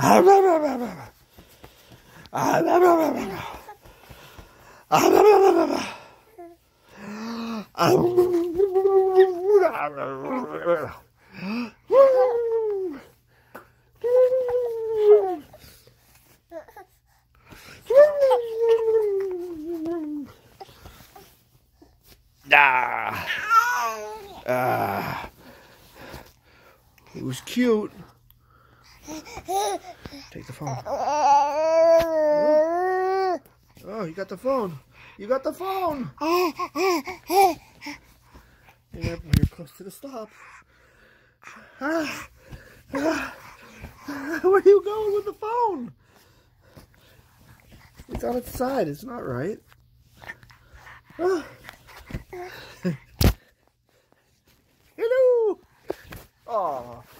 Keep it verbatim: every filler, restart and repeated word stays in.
Ah. Ah. It was cute. Take the phone. Oh, oh, you got the phone. You got the phone. You're, you're close to the stop. Ah. Ah. Where are you going with the phone? It's on its side. It's not right. Ah. Hello. Oh.